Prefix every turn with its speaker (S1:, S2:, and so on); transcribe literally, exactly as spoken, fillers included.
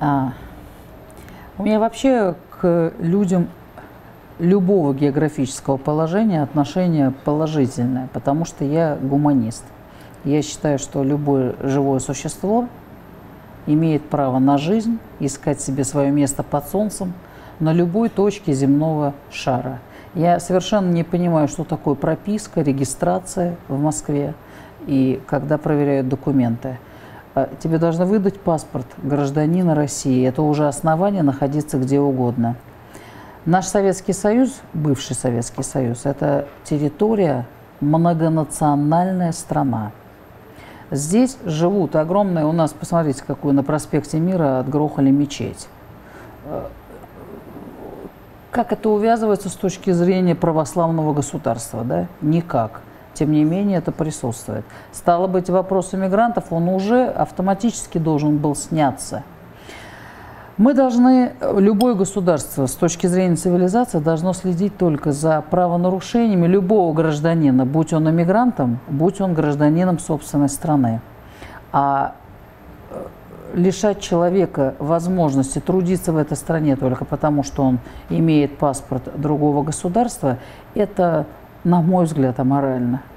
S1: А, у меня вообще к людям любого географического положения отношение положительное, потому что я гуманист. Я считаю, что любое живое существо имеет право на жизнь, искать себе свое место под солнцем на любой точке земного шара. Я совершенно не понимаю, что такое прописка, регистрация в Москве и когда проверяют документы. Тебе должны выдать паспорт гражданина России. Это уже основание находиться где угодно. Наш Советский Союз, бывший Советский Союз, это территория, многонациональная страна. Здесь живут огромные, у нас, посмотрите, какую на проспекте Мира отгрохали мечеть. Как это увязывается с точки зрения православного государства? Да? Никак. Тем не менее, это присутствует. Стало быть, вопрос иммигрантов, он уже автоматически должен был сняться. Мы должны, любое государство с точки зрения цивилизации должно следить только за правонарушениями любого гражданина, будь он иммигрантом, будь он гражданином собственной страны. А лишать человека возможности трудиться в этой стране только потому, что он имеет паспорт другого государства, это, на мой взгляд, аморально.